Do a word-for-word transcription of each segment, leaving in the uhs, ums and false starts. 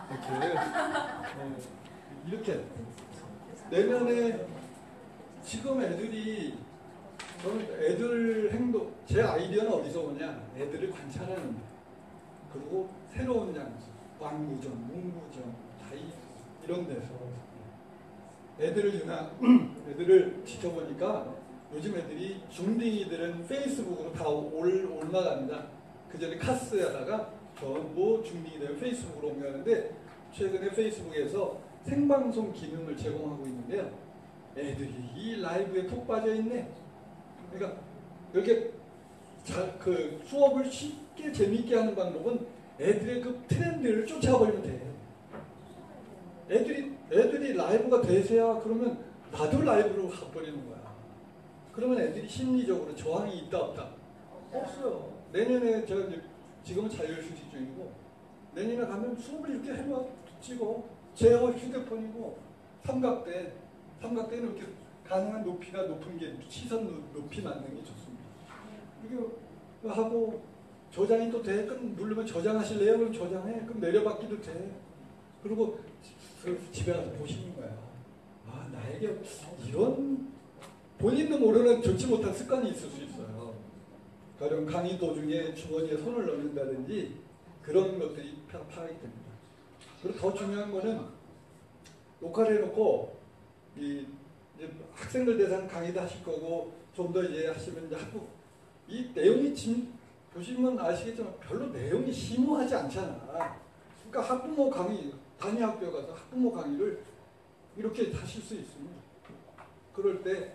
이렇게 어, 이렇게 내년에 지금 애들이 저는 애들 행동 제 아이디어는 어디서 오냐 애들을 관찰하는 데 그리고 새로운 장소 왕구점, 문구점 다이 이런 데서 애들을 유나 애들을 지켜보니까 요즘 애들이 중딩이들은 페이스북으로 다 올, 올라갑니다. 그 전에 카스에다가 전부 중딩이들은 페이스북으로 옮겨가는데 최근에 페이스북에서 생방송 기능을 제공하고 있는데요. 애들이 이 라이브에 푹 빠져 있네. 그러니까 이렇게 자, 그 수업을 쉽게 재미있게 하는 방법은 애들의 그 트렌드를 쫓아버리면 돼. 애들이 애들이 라이브가 대세야 그러면 나도 라이브로 가버리는 거야. 그러면 애들이 심리적으로 저항이 있다 없다? 없어요. 내년에 제가 이제 지금은 자율휴직 중이고 내년에 가면 수업을 이렇게 해봐 찍어 제 휴대폰이고 삼각대 삼각대는 이렇게 가능한 높이가 높은 게 시선 높이 맞는 게 좋습니다. 이게 하고 저장이 또 돼. 그럼 누르면 저장하실래요? 그럼 저장해. 그럼 내려받기도 돼. 그리고 집에 가서 보시는 거야. 아 나에게 이런 본인도 모르는 좋지 못한 습관이 있을 수 있어요. 가령 강의 도중에 주머니에 손을 넣는다든지 그런 것들이 파악이 됩니다. 그리고 더 중요한 거는 녹화를 해놓고 이 이제 학생들 대상 강의도 하실 거고 좀 더 이제 하시면 이제 학부 이 내용이 진, 보시면 아시겠지만 별로 내용이 심오하지 않잖아. 그러니까 학부모 강의 단위 학교에 가서 학부모 강의를 이렇게 하실 수 있습니다. 그럴 때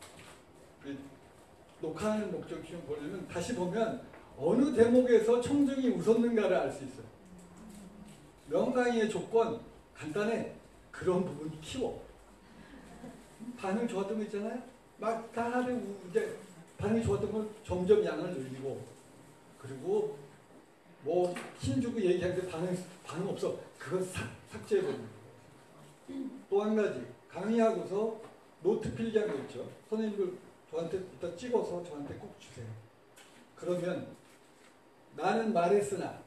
녹화하는 목적이 좀 보려면 다시 보면 어느 대목에서 청중이 웃었는가를 알 수 있어요. 명강의의 조건 간단해. 그런 부분이 키워. 반응 좋았던 거 있잖아요. 막 다들 이제 반응이 좋았던 건 점점 양을 늘리고 그리고 뭐 힘주고 얘기하는데 반응 반응 없어. 그건 삭, 삭제해버리는 거예요. 또 한 가지 강의하고서 노트 필기한 거 있죠. 선생님들 저한테 이따 찍어서 저한테 꼭 주세요. 그러면 나는 말했으나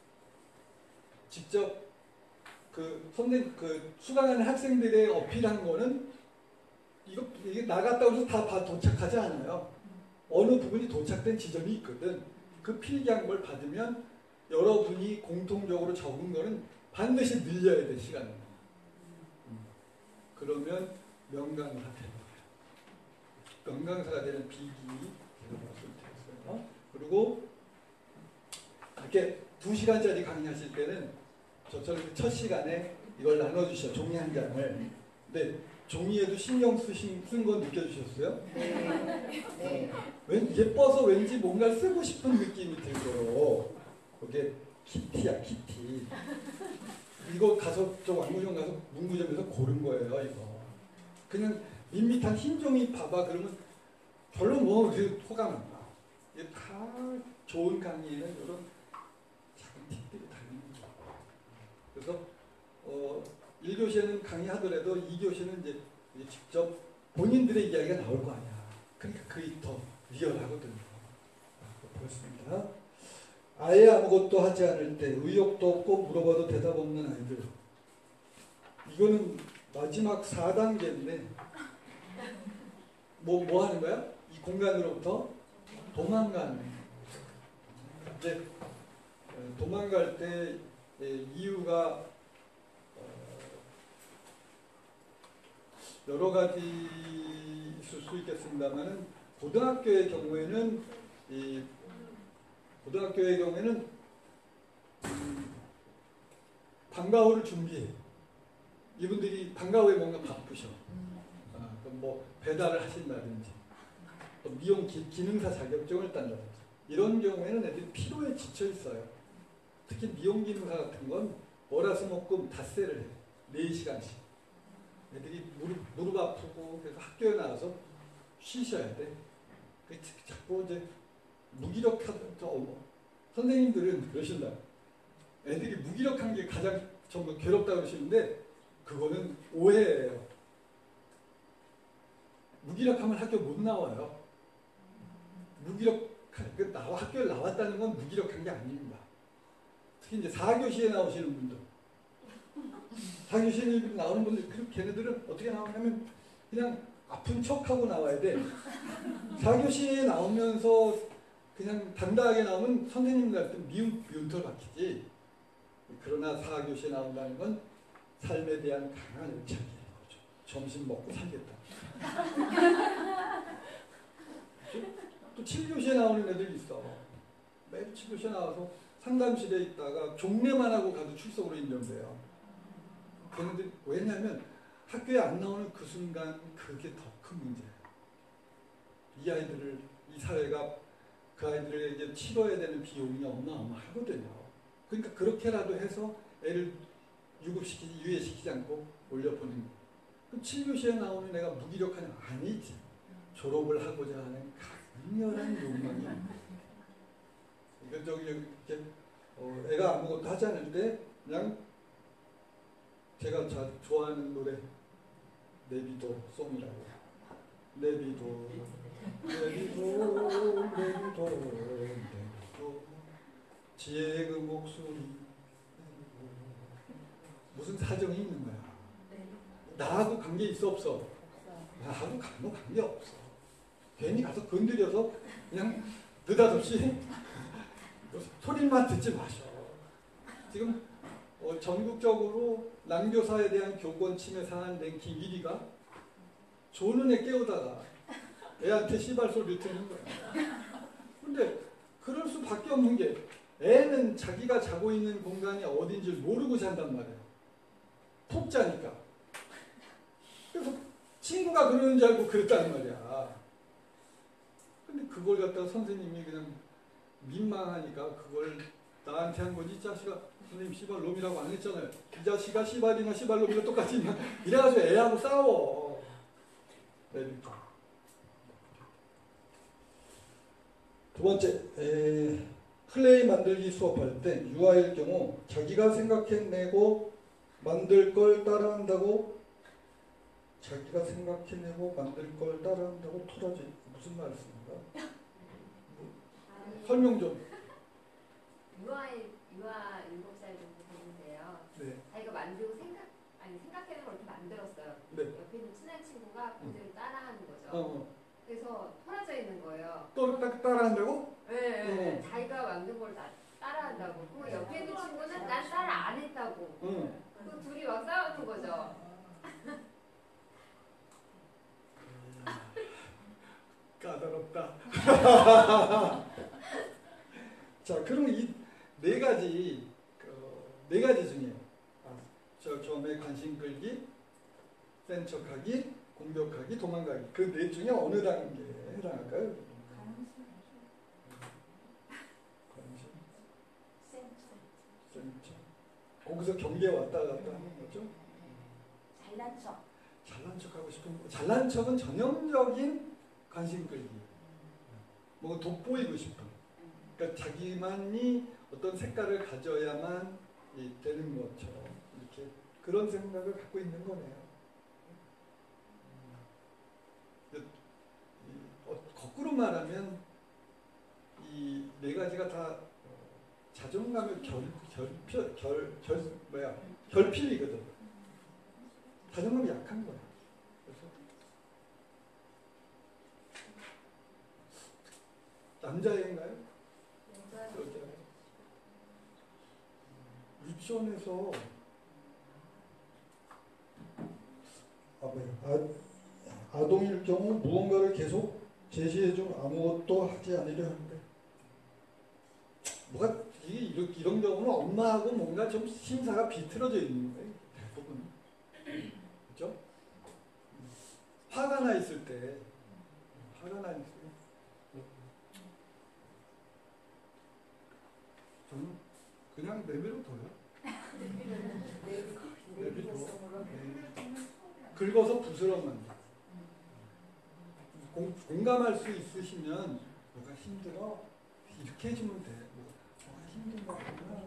직접 그 선생 그 수강하는 학생들의 어필한 거는 이거 이게 나갔다고 해서 다, 다 도착하지 않아요. 어느 부분이 도착된 지점이 있거든. 그 필기한 걸 받으면 여러분이 공통적으로 적은 거는 반드시 늘려야 돼 시간을. 음. 그러면 명강사가 되는 거예요. 명강사가 되는 비기 제가 말씀드렸어요. 그리고 이렇게 두 시간짜리 강의하실 때는 저처럼 첫 시간에 이걸 나눠주셔 종이 한 장을. 근데 종이에도 신경 쓰신 쓴 건 느껴주셨어요? 네. 네. 왠 예뻐서 왠지 뭔가 쓰고 싶은 느낌이 들고요. 그게 키티야 키티. 이거 가서 저 왕구점 가서 문구점에서 고른 거예요 이거. 그냥 밋밋한 흰 종이 봐봐 그러면 별로 뭐 그 호감 안 나. 이게 다 좋은 강의에는 이런 작은 팁들이 달리는 거예요. 그래서 어, 일 교시에는 강의하더라도 이 교시는 이제 직접 본인들의 이야기가 나올 거 아니야. 그러니까 그게 더 리얼하거든요. 그렇습니다. 아예 아무것도 하지 않을 때 의욕도 없고 물어봐도 대답 없는 아이들. 이거는 마지막 사 단계인데 뭐, 뭐 하는 거야? 이 공간으로부터 도망가는. 이제 도망갈 때 이유가 여러 가지 있을 수 있겠습니다만은 고등학교의 경우에는 이 고등학교의 경우에는 음, 방과후를 준비해. 이분들이 방과후에 뭔가 바쁘셔. 아, 뭐 배달을 하신다든지 또 미용 기, 기능사 자격증을 딴다든지 이런 경우에는 애들이 피로에 지쳐 있어요. 특히 미용 기능사 같은 건 월화수목금 닷새를 해. 네 시간씩. 애들이 무릎, 무릎 아프고 그래서 학교에 나와서 쉬셔야 돼. 자꾸 이제 무기력한 선생님들은 그러신다. 애들이 무기력한 게 가장 정말 괴롭다고 그러시는데 그거는 오해예요. 무기력하면 학교 못 나와요. 무기력 나와 학교에 나왔다는 건 무기력한 게 아닙니다. 특히 이제 사 교시에 나오시는 분들 사교시에 나오는 분들, 그 걔네들은 어떻게 나오냐면 그냥 아픈 척하고 나와야 돼. 사교시에 나오면서 그냥 당당하게 나오면 선생님들한테 미운, 미운털 박히지. 그러나 사교시에 나온다는 건 삶에 대한 강한 열정이에요. 점심 먹고 살겠다. 또 칠 교시에 나오는 애들이 있어. 매일 칠 교시에 나와서 상담실에 있다가 종례만 하고 가도 출석으로 인정돼요. 걔네들 왜냐면 학교에 안 나오는 그 순간 그게 더 큰 문제예요. 이 아이들을, 이 사회가 그 아이들에게 치러야 되는 비용이 어마어마하거든요. 그러니까 그렇게라도 해서 애를 유급시키지, 유예시키지 않고 올려보는 거예요. 그럼 칠 교시에 나오는 애가 무기력하냐? 아니지. 졸업을 하고자 하는 강렬한 욕망이 이거 저기 이렇게 어, 애가 아무것도 하지 않는데 그냥 제가 자, 좋아하는 노래 내비도 송이라고. 내비도 내비도 내비도 내비도 지혜의 그 목소리 무슨 사정이 있는 거야. 나하고 관계 있어 없어? 나하고 아무 관계 없어. 괜히 가서 건드려서 그냥 느닷없이 소리만 듣지 마셔. 지금 어, 전국적으로 난교사에 대한 교권 침해 사안 랭킹 일 위가 조는 애 깨우다가 애한테 씨발 소리를 듣는 거야. 근데 그럴 수밖에 없는 게 애는 자기가 자고 있는 공간이 어딘지 모르고 잔단 말이에요. 푹 자니까. 그래서 친구가 그러는 줄 알고 그랬다는 말이야. 근데 그걸 갖다가 선생님이 그냥 민망하니까 그걸 나한테 한 거지. 이 자식아, 선생님 씨발 놈이라고 안 했잖아요. 이 자식아 씨발이나 씨발 놈이나 똑같이 있냐. 이래가지고 애하고 싸워. 두 번째, 에, 클레이 만들기 수업할 때 유아일 경우 자기가 생각해내고 만들 걸 따라한다고 자기가 생각해내고 만들 걸 따라한다고 토라지 무슨 말씀인가? 아니, 설명 좀. 유아일 유아 일곱 살 정도 되는데요. 네. 자기가 만들고 생각 아니 생각해낸 걸 이렇게 만들었어요. 네. 옆에 있는 친한 친구가 그대로 음. 따라하는 거죠. 어. 그래서 토라져 있는 거예요. 또 딱 따라한다고? 네, 네. 어. 자기가 만든 걸 다, 따라한다고. 그 옆에 있는 친구는 난 따라 안 했다고. 응. 그 둘이 막 싸우는 거죠. 까다롭다. 자, 그럼 이 네 가지 그, 네 가지 중에 아, 저 처음에 관심 끌기, 센 척하기, 공격하기, 도망가기 그 네 중에 어느 단계에 해당할까요? 관심, 센 척. 거기서 경계에 왔다 갔다 하는 거죠. 잘난 척. 잘난 척하고 싶은 거. 잘난 척은 전형적인 관심 끌기. 뭐 돋보이고 싶은. 그러니까 자기만이 어떤 색깔을 가져야만 되는 것처럼 이렇게 그런 생각을 갖고 있는 거네요. 어, 거꾸로 말하면 이 네 가지가 다 자존감을 결, 결, 결, 결, 뭐야, 결핍이거든. 자존감이 약한 거야. 그래서 남자애인가요? 여자. 유치원에서 아, 뭐야, 아, 아동일 경우 무언가를 계속 제시해준 아무것도 하지 않으려 하는데 뭐가 이게 이런, 이런 경우는 엄마하고 뭔가 좀 심사가 비틀어져 있는 거예요. 대부분. 그렇죠? 화가 나 있을 때 화가 나 있을 때 저는 그냥 내비로 둬요. 내비로 긁어서 부스럼 만들어. 공, 공감할 수 있으시면 뭐가 힘들어 이렇게 해주면 돼. 뭐, 뭐가 힘든가 보구나.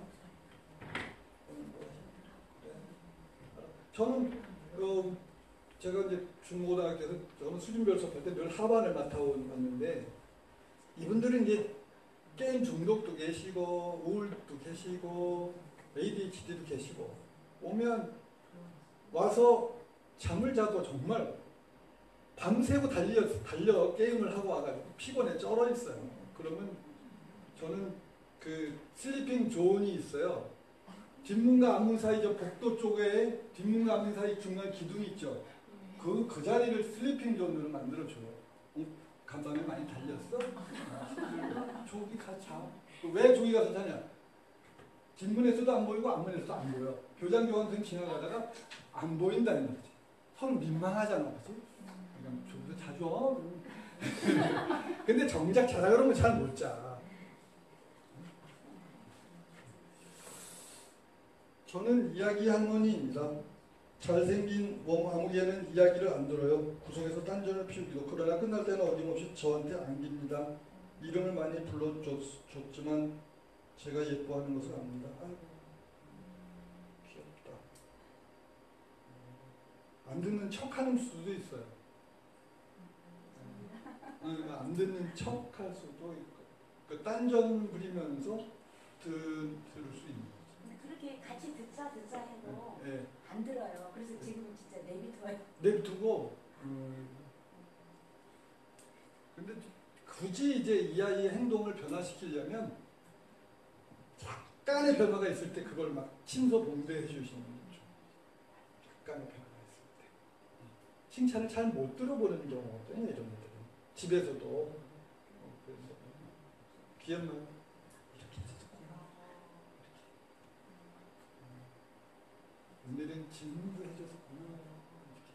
저는 어, 제가 이제 중고등학교에서 저는 수준별 수업할 때 늘 하반을 맡아왔는데 이분들은 이제 게임 중독도 계시고 우울도 계시고 에이디에이치디도 계시고 오면 와서 잠을 자도 정말 밤새고 달려, 달려 게임을 하고 와가지고 피곤해 쩔어 있어요. 그러면 저는 그 슬리핑 존이 있어요. 뒷문과 앞문 사이 저 복도 쪽에 뒷문과 앞문 사이 중간 기둥이 있죠. 그, 그 자리를 슬리핑 존으로 만들어줘요. 어? 간밤에 많이 달렸어? 저기 가자. 왜 저기 가서 자냐? 뒷문에서도 안 보이고 앞문에서도 안 보여. 교장 교환생 지나가다가 안 보인다는 거지. 서로 민망하잖아, 그렇지? 그러니까 저기서 자주 와. 근데 정작 자라 그러면 잘 못 자. 저는 이야기 할머니입니다. 잘생긴 웡아무개는 이야기를 안 들어요. 구석에서 딴전을 피우기도. 그러나 끝날 때는 어김없이 저한테 안깁니다. 이름을 많이 불러줬지만 제가 예뻐하는 것을 압니다. 아이고, 귀엽다. 안 듣는 척하는 수도 있어요. 안 듣는 척할 수도 있고, 그 딴전 부리면서 들, 들을 수 있는 거죠. 그렇게 같이 듣자 듣자 해도 네. 안 들어요. 그래서 지금은 진짜 내비둬요. 내비두고. 음, 근데 굳이 이제 이 아이의 행동을 변화시키려면 약간의 변화가 있을 때 그걸 막 침소봉대해 주시는 거죠. 약간의 변화가 있을 때. 칭찬을 잘 못 들어보는 경우거든요, 이런 애들은. 집에서도. 어, 그래서 귀엽나요? 이렇게 해줬구나. 오늘은 질문을 해줬구나. 이렇게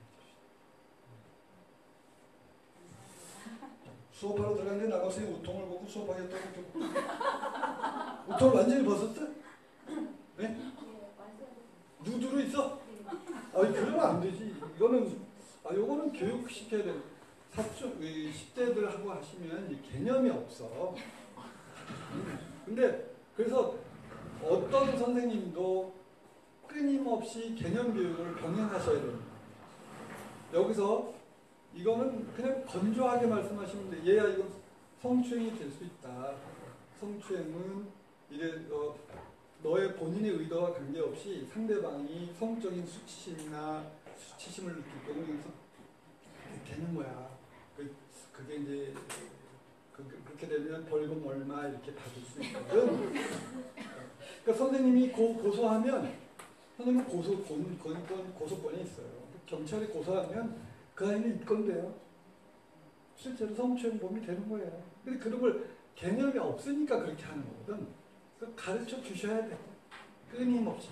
해주시죠. 수업하러 들어갔는데 남학생이 우통을 벗고 수업하겠다고. 우통을 완전히 벗었어? 네? 누드로 있어? 아니, 그러면 안 되지. 이거는, 아, 요거는 교육시켜야 돼. 사춘, 십 대들하고 하시면 개념이 없어. 근데, 그래서 어떤 선생님도 끊임없이 개념 교육을 병행하셔야 됩니다. 여기서 이거는 그냥 건조하게 말씀하시면 돼. 얘야, 이건 성추행이 될 수 있다. 성추행은 이래, 어, 너의 본인의 의도와 관계없이 상대방이 성적인 수치심이나 수치심을 느낄 경우에 되는 거야. 그, 그게 이제 그, 그렇게 되면 벌금 얼마 이렇게 받을 수 있거든. 그러니까 선생님이 고, 고소하면 선생님은 고소, 권, 권, 권, 고소권이 있어요. 경찰이 고소하면 그 아이는 입건돼요. 실제로 성추행범이 되는 거예요. 근데 그런 걸 개념이 없으니까 그렇게 하는 거거든. 가르쳐 주셔야 돼. 끊임없이.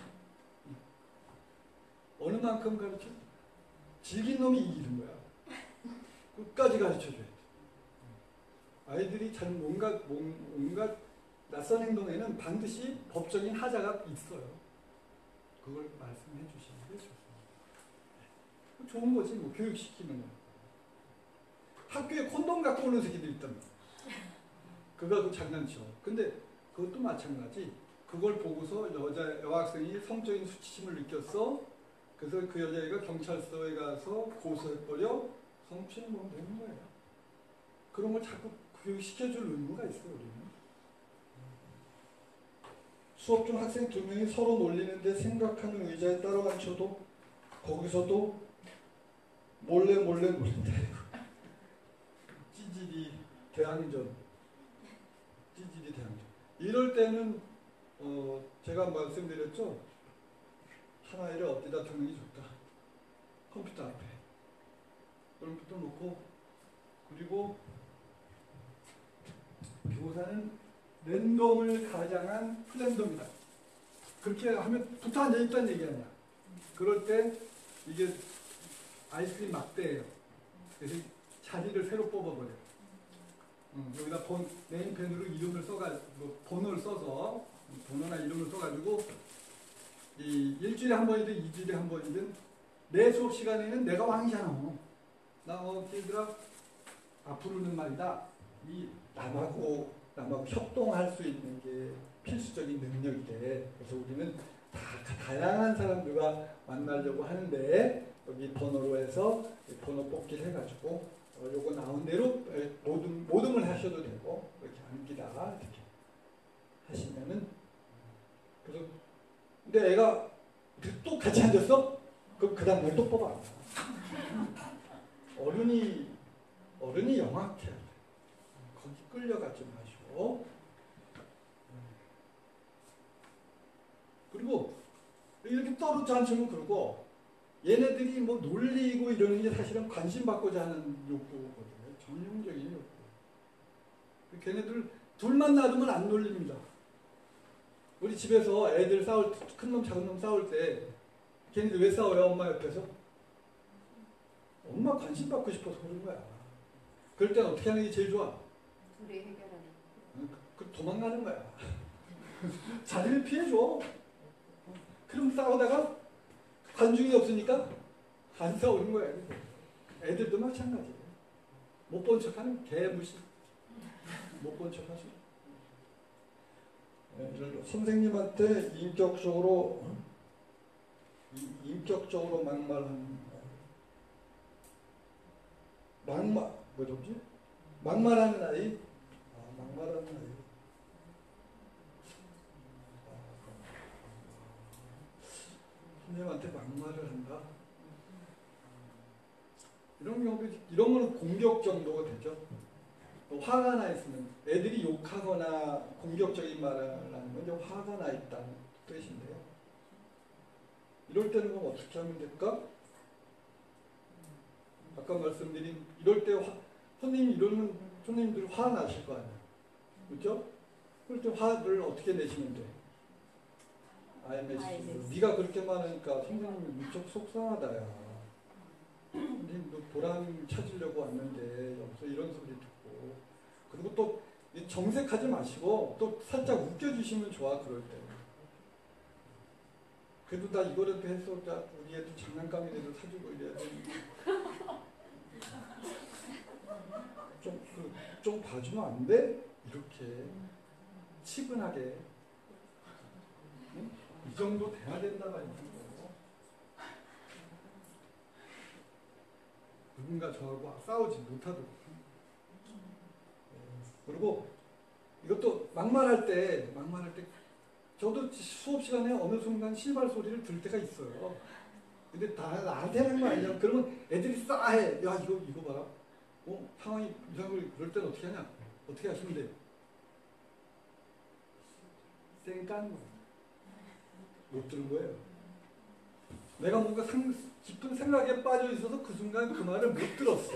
어느 만큼 가르쳐? 질긴 놈이 이기는 거야. 끝까지 가르쳐 줘야 돼. 아이들이 잘 뭔가, 뭔가 낯선 행동에는 반드시 법적인 하자가 있어요. 그걸 말씀해 주시는 게 좋습니다. 좋은 거지, 뭐, 교육시키는 거. 학교에 콘돔 갖고 오는 새끼들 있단 말이야. 그거 갖고 장난쳐. 근데 그것도 마찬가지. 그걸 보고서 여자, 여학생이 성적인 수치심을 느꼈어. 그래서 그 여자애가 경찰서에 가서 고소해버려. 성추행범 되는 거예요. 그런 걸 자꾸 교육시켜줄 의무가 있어요, 우리는. 수업 중 학생 두 명이 서로 놀리는데 생각하는 의자에 따라 앉혀도 거기서도 몰래 몰래 놀린다. 찌질이 대항전. 찌질이 대항전. 이럴 때는 어 제가 말씀드렸죠. 하나를 어디다 두는 게 좋다. 컴퓨터 앞에. 컴퓨터 놓고 그리고 교사는 랜덤을 가장한 플랜덤이다. 그렇게 하면 붙어 앉아 있다는 얘기 아니야. 그럴 때 이게 아이스크림 막대예요. 그래서 자리를 새로 뽑아버려. 음, 여기다 본, 네임펜으로 이름을 써가지고 뭐 번호를 써서 번호나 이름을 써가지고 이 일주일에 한 번이든 이주일에 한 번이든 내 수업 시간에는 내가 왕이잖아. 나 어, 얘들아 앞으로는 말이다. 이 남하고 남하고 협동할 수 있는 게 필수적인 능력이래. 그래서 우리는 다 다양한 사람들과 만나려고 하는데 여기 번호로 해서 번호 뽑기를 해가지고 어, 요거 나온 대로 모든 모둠을 하셔도 되고 이렇게 암기다 이렇게 하시면은 그래서 근데 애가 또 같이 앉았어? 그럼 그 다음날 또 뽑아. 어른이 어른이 영악해야 돼. 거기 끌려가지 마시고. 그리고 이렇게 떠도 않으면 그러고 얘네들이 뭐 놀리고 이러는 게 사실은 관심 받고자 하는 욕구거든요. 전형적인 욕구. 걔네들 둘만 놔두면 안 놀립니다. 우리 집에서 애들 싸울 때, 큰 놈 작은 놈 싸울 때 걔네들 왜 싸워요? 엄마 옆에서? 엄마 관심 받고 싶어서 그런 거야. 그럴 땐 어떻게 하는 게 제일 좋아? 둘이 해결하는. 그 도망가는 거야. 자리를 피해줘. 그럼 싸우다가 관중이 없으니까 안 싸우는 거야. 애들도 마찬가지예요. 못 본 척하는 개무시. 못 본 척하죠. 선생님한테 인격적으로 인격적으로 막말하는 막말 뭐지? 막말하는 아이. 아, 막말하는 아이. 선생님한테 막말을 한다. 이런 경우 이런 거는 공격 정도가 되죠. 또 화가 나 있으면 애들이 욕하거나 공격적인 말을 하는 건 이제 화가 나 있다는 뜻인데요. 이럴 때는 그럼 어떻게 하면 될까? 아까 말씀드린 이럴 때 화, 손님이 이러면 손님들 화 나실 거 아니에요. 그렇죠? 그럴 때 화를 어떻게 내시면 돼? 아이엠에스. 네가 그렇게 말하니까 선생님이 무척 속상하다. 야. 선생님 너 보람 찾으려고 왔는데 여기서 이런 소리 듣고. 그리고 또 정색하지 마시고 또 살짝 웃겨주시면 좋아. 그럴 때. 그래도 나 이거라도 해서 우리 애도 장난감이라도 사주고 이래야 되는데 좀, 그, 좀 봐주면 안 돼? 이렇게 치근하게 응? 이 정도 돼야 된다가 있는 거고. 누군가 저하고 싸우지 못하도록. 그리고 이것도 막말할 때 막말할 때 저도 수업 시간에 어느 순간 시발 소리를 들을 때가 있어요. 근데 다 나한테 하는 거 아니야. 그러면 애들이 싸해. 야 이거 이거 봐라. 어 상황이 이상하고 그럴 때는 어떻게 하냐? 어떻게 하시면 돼? 쌩 까는 거야. 못 들은 거예요. 내가 뭔가 상, 깊은 생각에 빠져 있어서 그 순간 그 말을 못 들었어.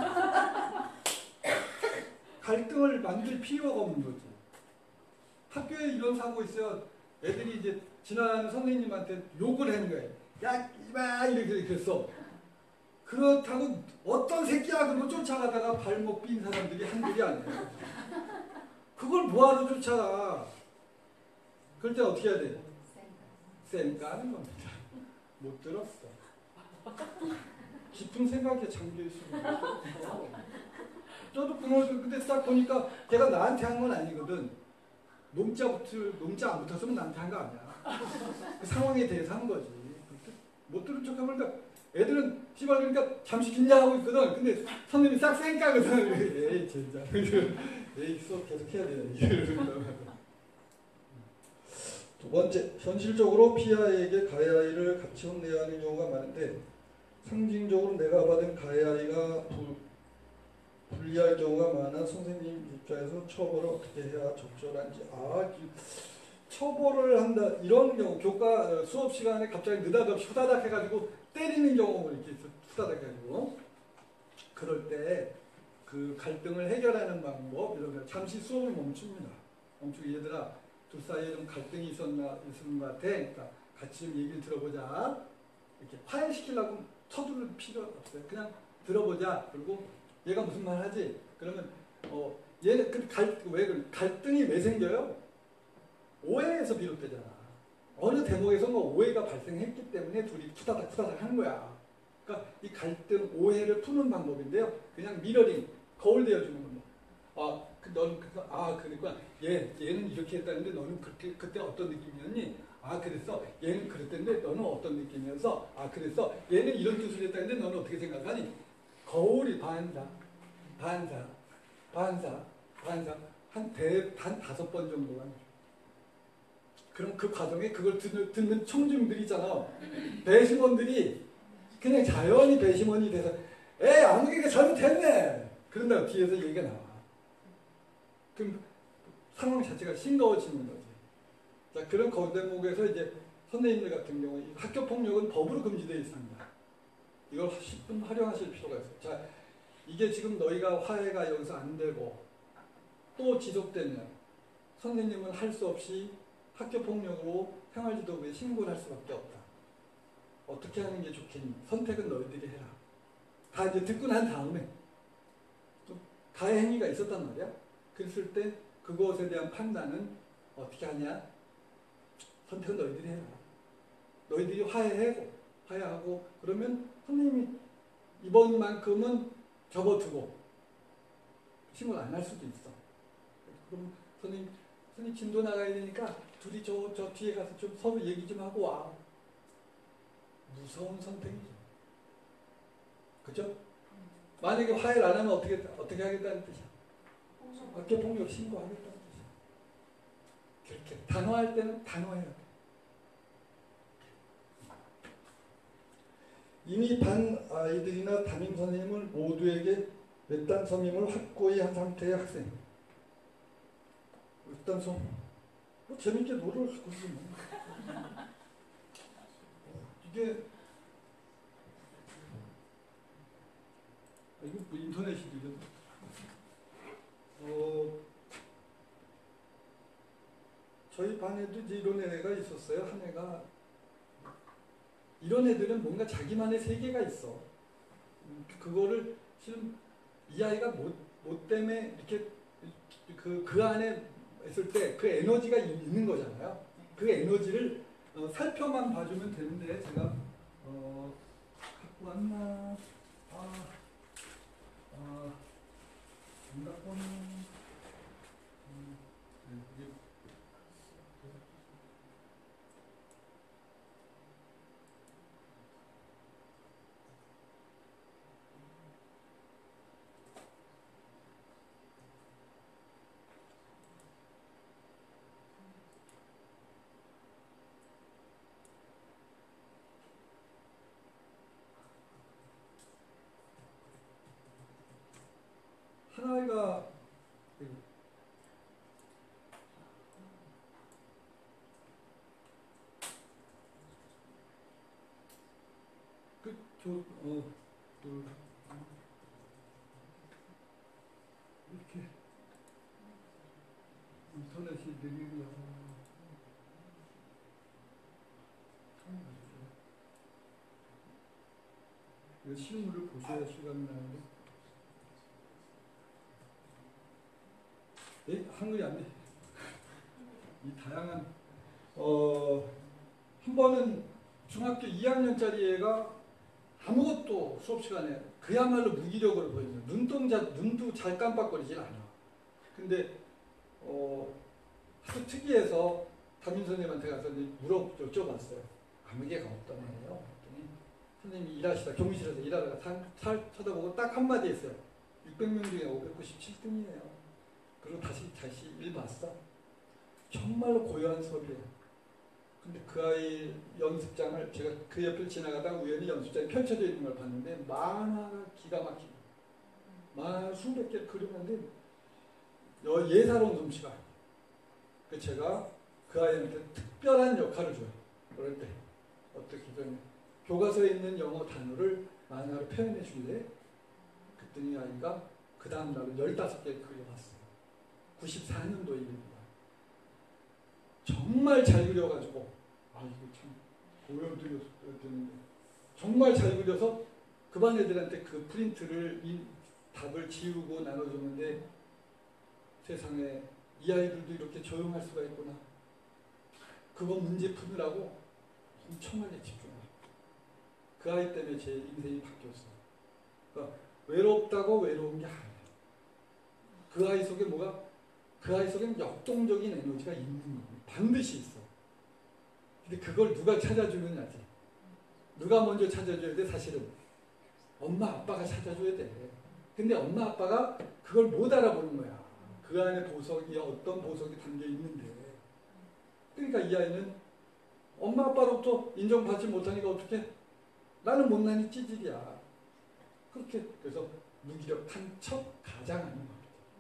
갈등을 만들 필요가 없는 거지. 학교에 이런 사고 있어요. 애들이 이제 지나가는 선생님한테 욕을 하는 거예요. 야, 이봐! 이렇게 그랬어. 그렇다고 어떤 새끼야! 그러고 쫓아가다가 발목 삔 사람들이 한둘이 아니에요. 그걸 뭐하러 쫓아가? 그럴 때 어떻게 해야 돼? 쌩 까는 겁니다. 못 들었어. 깊은 생각에 잠겨 있으면 저도 그날 근데 딱 보니까 걔가 나한테 한 건 아니거든. 농자 붙을 농자 안 붙었으면 나한테 한 거 아니야. 그 상황에 대해서 한 거지. 못 들은 척하면 그러니까 애들은 씨발 그러니까 잠시 긴장하고 있거든. 근데 선생님이 싹 쌩까거든. 에이 진짜. 에이 수업 계속 해야 돼. 두 번째, 현실적으로 피아이에게 가해아이를 같이 혼내야 하는 경우가 많은데 상징적으로 내가 받은 가해아이가 불, 불리할 경우가 많아 선생님 입장에서 처벌을 어떻게 해야 적절한지. 아, 처벌을 한다 이런 경우 교과 수업 시간에 갑자기 느닷없이 후다닥 해가지고 때리는 경우가 이렇게 후다닥 해가지고 그럴 때 그 갈등을 해결하는 방법 이런 거 잠시 수업을 멈춥니다. 멈추고 얘들아 둘 사이에 좀 갈등이 있었나 있는 것 같아. 그러니까 같이 좀 얘기를 들어보자. 이렇게 화해시키려고 서두를 필요 없어요. 그냥 들어보자. 그리고 얘가 무슨 말 하지? 그러면 어 얘는 그 갈 왜 갈등이 왜 생겨요? 오해에서 비롯되잖아. 어느 대목에서 뭐 오해가 발생했기 때문에 둘이 투다닥 투다닥 하는 거야. 그러니까 이 갈등 오해를 푸는 방법인데요. 그냥 미러링 거울 대어주는 겁니다. 아, 그, 넌 그래서 아 그러니까 얘 얘는 이렇게 했다는데 너는 그때 그때 어떤 느낌이었니? 아 그랬어. 얘는 그랬는데 너는 어떤 느낌이었어? 아 그랬어. 얘는 이런 뜻을 했다는데 너는 어떻게 생각하니? 거울이 반사, 반사, 반사, 반사 한 대 단 다섯 번 정도가. 그럼 그 과정에 그걸 듣는, 듣는 청중들이 있잖아. 배심원들이 그냥 자연히 배심원이 돼서 에이 아무개가 잘못했네 그런다고 뒤에서 얘기가 나와. 그럼 상황 자체가 싱거워지는 거지. 자, 그런 대목에서 이제 선생님들 같은 경우 학교 폭력은 법으로 금지되어 있습니다. 이걸 십 분 활용하실 필요가 있어요. 자, 이게 지금 너희가 화해가 여기서 안 되고 또 지속되면 선생님은 할 수 없이 학교 폭력으로 생활지도부에 신고를 할 수밖에 없다. 어떻게 하는 게 좋겠니? 선택은 너희들이 해라. 다 이제 듣고 난 다음에 좀 가해 행위가 있었단 말이야. 그랬을 때 그것에 대한 판단은 어떻게 하냐? 선택은 너희들이 해라. 너희들이 화해하고 화해하고 그러면 선생님이 이번만큼은 접어두고 신고를 안 할 수도 있어. 그럼 선생님, 선생님 진도 나가야 되니까 둘이 저, 저 뒤에 가서 좀 서로 얘기 좀 하고 와. 무서운 선택이죠. 그죠? 만약에 화해를 안 하면 어떻게, 어떻게 하겠다는 뜻이야? 학교 폭력 신고하겠다는 뜻이야. 그렇게 단호할 때는 단호해야 돼. 이미 반 아이들이나 담임 선생님을 모두에게 외딴 섬임을 확고히 한 상태의 학생. 외딴 섬. 뭐 재밌게 노래를 갖고 있으면 이게 아, 이거 뭐 인터넷이죠. 어, 저희 반에도 이제 이런 애가 있었어요. 한 애가 이런 애들은 뭔가 자기만의 세계가 있어. 그거를 지금 이 아이가 뭐, 뭐 때문에 이렇게 그, 그 안에 있을 때 그 에너지가 있는 거잖아요. 그 에너지를 어, 살펴만 봐주면 되는데 제가 어, 갖고 왔나? 아, 아, 안 갖고 왔나? 음, 네, 이게 하나가 그, 저, 어, 그, 이렇게 인터넷이 느리고요. 이 실물을 보셔야 시간이 나는데. 예? 한글이 안 돼. 이 다양한, 어, 한 번은 중학교 이 학년짜리 애가 아무것도 수업 시간에 그야말로 무기력으로 보이는 눈동자, 눈도 잘 깜빡거리질 않아. 근데, 어, 아주 특이해서 담임 선생님한테 가서 물어, 여쭤봤어요. 아무 개가 없단 말이에요. 그랬더니 선생님이 일하시다, 교무실에서 일하다가 살, 살 쳐다보고 딱 한마디 했어요. 육백 명 중에 오백구십칠 등이에요. 그리고 다시 다시 일 봤어. 정말로 고요한 수업이에요. 근데 그 아이 연습장을 제가 그 옆을 지나가다가 우연히 연습장이 펼쳐져 있는 걸 봤는데 만화가 기가 막히고 만화 수백 개를 그리는데 예사로운 솜씨가. 그 제가 그 아이한테 특별한 역할을 줘요. 그럴 때 어떻게 좀 교과서에 있는 영어 단어를 만화로 표현해 줄래? 그랬더니 아이가 그 다음 날은 열다섯 개를 그려봤어요. 구십사 년도 일입니다. 정말 잘 그려가지고 아 이거 참 고열드렸는데 정말 잘 그려서 그 반 애들한테 그 프린트를 이 답을 지우고 나눠줬는데 세상에 이 아이들도 이렇게 조용할 수가 있구나. 그거 문제 푸느라고 엄청나게 집중해요. 그 아이 때문에 제 인생이 바뀌었어요. 그러니까 외롭다고 외로운 게 아니에요. 그 아이 속에 뭐가 그 아이 속에는 역동적인 에너지가 있는 거예요. 반드시 있어. 근데 그걸 누가 찾아주느냐지. 누가 먼저 찾아줘야 돼? 사실은 엄마 아빠가 찾아줘야 돼. 근데 엄마 아빠가 그걸 못 알아보는 거야. 그 안에 보석이 어떤 보석이 담겨 있는데. 그러니까 이 아이는 엄마 아빠로부터 인정받지 못하니까 어떻게 나는 못난이 찌질이야. 그렇게 그래서 무기력한 척 가장하는 겁니다.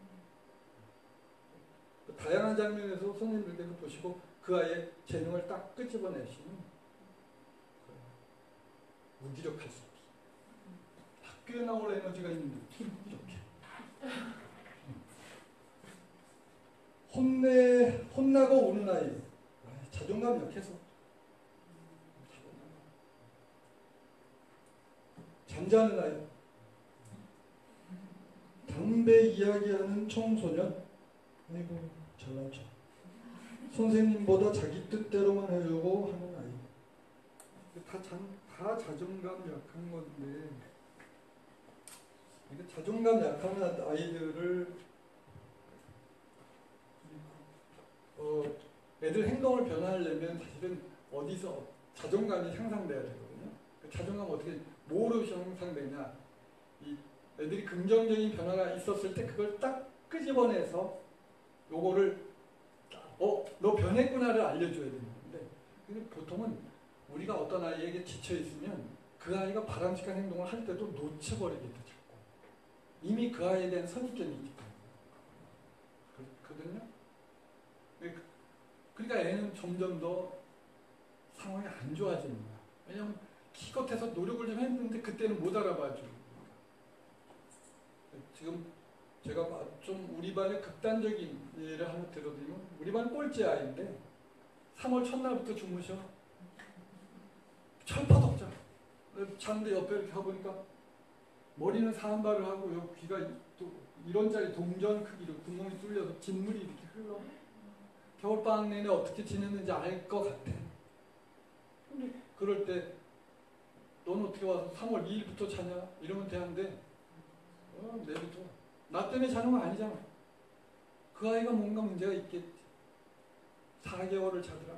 다양한 장면에서 선생님들께서 보시고 그 아이의 재능을 딱 끄집어내시는 거예요. 무기력할 수 없어. 학교에 나올 에너지가 있는데 어떻게 무기력해. 혼내, 혼나고 우는 아이. 자존감 약해서. 잠자는 아이. 담배 이야기하는 청소년. 아이고 잘난 척. 선생님보다 자기 뜻대로만 해주고 하는 아이. 다, 자, 다 자존감 약한 건데 이게 자존감 약한 아이들을 어, 애들 행동을 변화하려면 사실은 어디서 자존감이 향상돼야 되거든요. 그 자존감 어떻게 뭐로 향상되냐? 이 애들이 긍정적인 변화가 있었을 때 그걸 딱 끄집어내서 요거를 어, 너 변했구나를 알려줘야 되는데 근데 보통은 우리가 어떤 아이에게 지쳐 있으면 그 아이가 바람직한 행동을 할 때도 놓쳐버리기도 자꾸 이미 그 아이에 대한 선입견이 있기 때문에 그렇거든요. 그러니까 애는 점점 더 상황이 안 좋아지는 거야. 왜냐하면 기껏해서 노력을 좀 했는데 그때는 못 알아봐주고. 지금 제가 좀 우리 반의 극단적인 예를 하나 들어드리면 우리 반 꼴찌 아이인데 삼월 첫날부터 주무셔. 철파덕자. 자는데 옆에 이렇게 가보니까 머리는 사한발을 하고 요 귀가 또 이런 짜리 동전 크기로 구멍이 뚫려서 진물이 이렇게 흘러. 겨울방학 내내 어떻게 지냈는지 알 것 같아. 근데 그럴 때 넌 어떻게 와서 삼월 이일부터 자냐? 이러면 되는데 어, 내일부터 나 때문에 자는 건 아니잖아. 그 아이가 뭔가 문제가 있겠지. 사 개월을 자더라.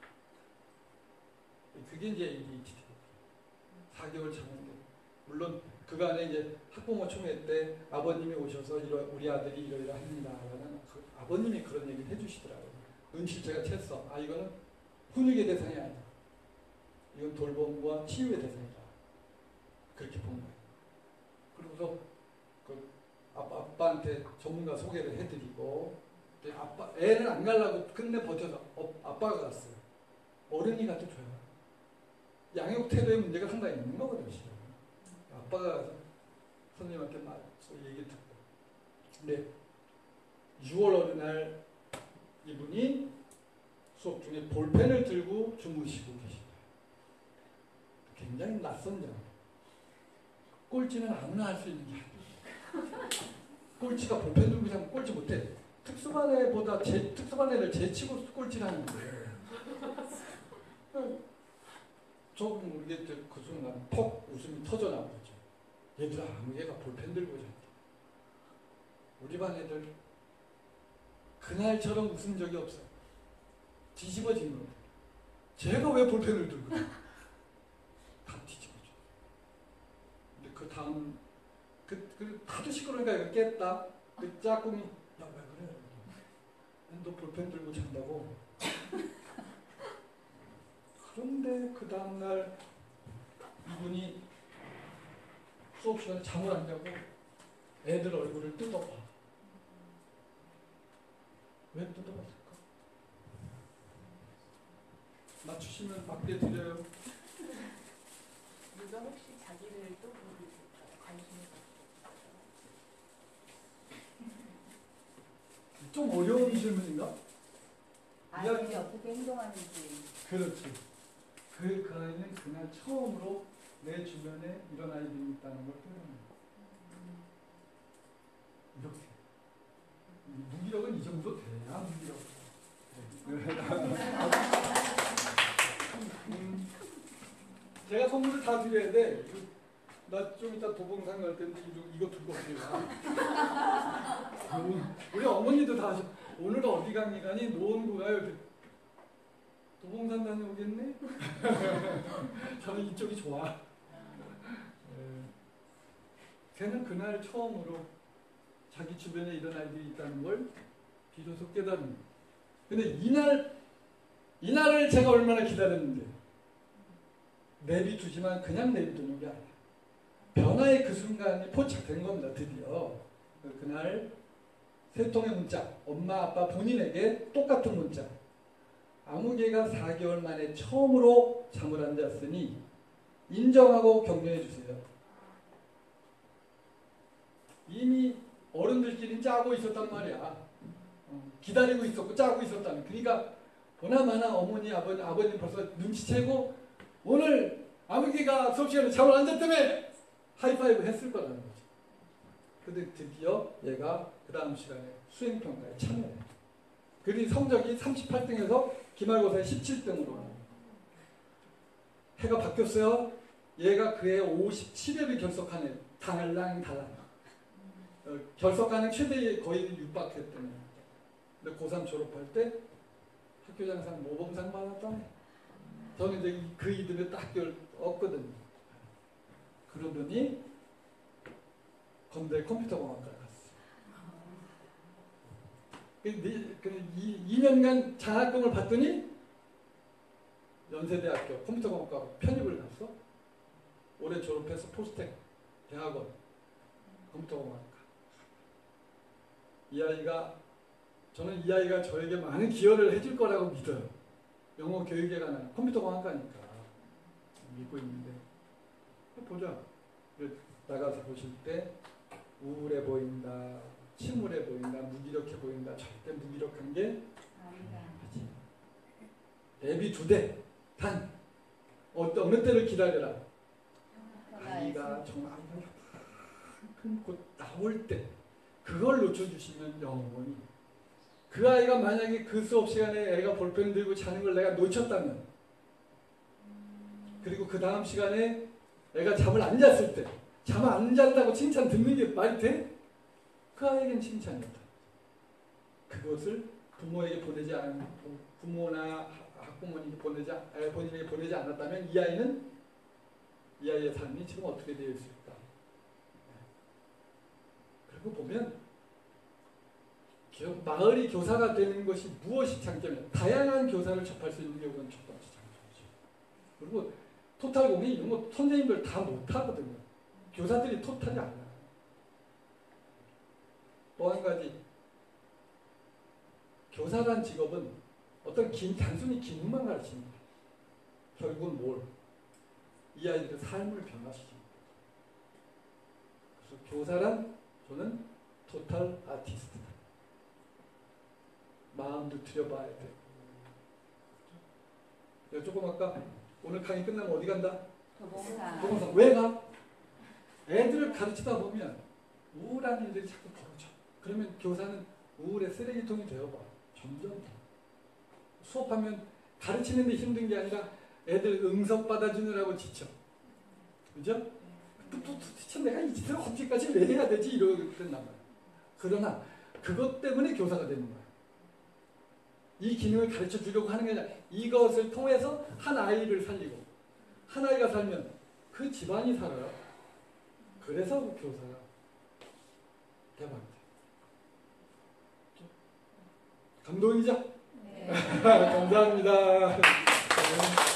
그게 이제 에이디에이치디. 사 개월 자는데 물론 그간에 이제 학부모 총회 때 아버님이 오셔서 이러, 우리 아들이 이러이러합니다. 그 아버님이 그런 얘기를 해주시더라고요. 눈치를 제가 챘어. 아 이거는 훈육의 대상이 아니다. 이건 돌봄과 치유의 대상이다. 그렇게 본 거예요. 그러고서 그 아빠, 아빠한테 전문가 소개를 해드리고 아빠 애는 안 가려고 끝내 버텨서 어, 아빠가 갔어요. 어른이 가도 좋아요. 양육 태도에 문제가 상당히 있는 거거든요. 아빠가 가서 선생님한테 막 얘기 듣고 근데 유월 어느 날 이분이 수업 중에 볼펜을 들고 주무시고 계십니다. 굉장히 낯선 점. 꼴찌는 아무나 할 수 있는 게 아니에요. 꼴찌가 볼펜 들고 자면 꼴찌 못해. 특수반 애보다 제, 특수반 애를 제치고 꼴찌를 하는 거예요. 저 모르게 그 순간 퍽 웃음이 터져 나오죠. 얘들아, 얘가 볼펜 들고 잤다. 우리 반 애들 그날처럼 웃은 적이 없어요. 뒤집어진 겁니다. 제가 왜 볼펜을 들고 다 뒤집어져. 근데 그 다음 그, 그 다들 시끄러우니까 이거 깼다. 그 짝꿍이 야 왜 그래? 너 볼펜 들고 잔다고. 그런데 그 다음날 이분이 수업 시간에 잠을 안 자고 애들 얼굴을 뜯어봐. 왜 뜯어봤을까? 맞추시면 막대 드려요. 누가 혹시 자기를 또 보고 있을까요? 관심이 좀 어려운 질문인가? 아이들이 어떻게 행동하는지. 그렇지. 그, 그 아이는 그날 처음으로 내 주변에 이런 아이들이 있다는 걸 깨달아요. 이렇게. 무기력은 이 정도 돼야 무기력. 음, 제가 선물을 다 드려야 돼. 나 좀 이따 도봉산 갈 텐데 이거, 이거 들고 오세요. 우리 어머니도 다 하셔. 오늘 어디 가니 가니 노원구 가요. 도봉산 다녀오겠네? 저는 이쪽이 좋아. 걔는 그날 처음으로 자기 주변에 이런 아이들이 있다는 걸 비로소 깨달은. 근데 이날, 이날을 제가 얼마나 기다렸는데. 내비두지만 그냥 내비두는 게 아니야. 변화의 그 순간이 포착된 겁니다. 드디어. 그날 세 통의 문자, 엄마 아빠 본인에게 똑같은 문자. 아무개가 사 개월 만에 처음으로 잠을 안 잤으니 인정하고 격려해 주세요. 이미 어른들끼리 짜고 있었단 말이야. 어, 기다리고 있었고 짜고 있었다는. 그러니까 보나마나 어머니, 아버님, 아버님 벌써 눈치채고 오늘 아무개가 수업 시간에 잠을 안 잤다며 하이파이브 했을 거라는 거지. 근데 드디어 얘가 그 다음 시간에 수행평가에 참여해. 그리 성적이 삼십팔 등에서 기말고사에 십칠 등으로 나와요. 해가 바뀌었어요. 얘가 그해 오십칠 회를 결석하네. 달랑 달랑. 어, 결석하는 최대 거의 육박했다네. 근데 고삼 졸업할 때 학교장상 모범상 받았다네. 저는 이제 그 이듬해 딱 학교를 얻거든요. 그러더니 건대 컴퓨터공학과에 갔어. 그 이 년간 장학금을 받더니 연세대학교 컴퓨터공학과 편입을 갔어. 올해 졸업해서 포스텍 대학원 컴퓨터공학과. 이 아이가 저는 이 아이가 저에게 많은 기여를 해줄 거라고 믿어요. 영어 교육에 관한 컴퓨터공학과니까 믿고 있는데 보자. 나가서 보실 때 우울해 보인다, 침울해 보인다, 무기력해 보인다. 절대 무기력한 게 아니지. 내비 두 대. 단 어떤 어느 때를 기다려라. 아이가 정말 곧 나올 때 그걸 놓쳐주시면 영원히. 그 아이가 만약에 그 수업 시간에 애가 볼펜 들고 자는 걸 내가 놓쳤다면, 그리고 그 다음 시간에 애가 잠을 안 잤을 때 잠 안 잔다고 칭찬 듣는 게 말이 돼? 그 아이에겐 칭찬이었다. 그것을 부모에게 보내지 않은 부모나 학부모님이 보내지 본인에게 보내지 않았다면 이 아이는 이 아이의 삶이 지금 어떻게 되어 있을까? 그리고 보면 마을이 교사가 되는 것이 무엇이 장점이냐? 다양한 교사를 접할 수 있는 게 우선 첫 번째 장점이죠. 그리고 토탈 공이 이런 거 선생님들 다 못하거든요. 교사들이 토탈이 아니야. 또 한 가지, 교사란 직업은 어떤 긴, 단순히 기능만 가르칩니다. 결국은 뭘? 이 아이들의 삶을 변화시킵니다. 그래서 교사란 저는 토탈 아티스트다. 마음도 들여봐야 돼. 내가 조금 아까 오늘 강의 끝나면 어디 간다? 도봉산. 도봉산. 왜 가? 애들을 가르치다 보면 우울한 일들이 자꾸 벌어져. 그러면 교사는 우울의 쓰레기통이 되어봐. 점점 수업하면 가르치는 데 힘든 게 아니라 애들 응석 받아주느라고 지쳐. 그죠? 또, 또, 또 내가 이 짓을 언제까지 왜 해야 되지? 이러겠단 말이야. 그러나 그것 때문에 교사가 되는 거야. 이 기능을 가르쳐 주려고 하는 게 아니라 이것을 통해서 한 아이를 살리고, 한 아이가 살면 그 집안이 살아요. 그래서 그 교사가 대박이다. 감동이죠? 네. 감사합니다.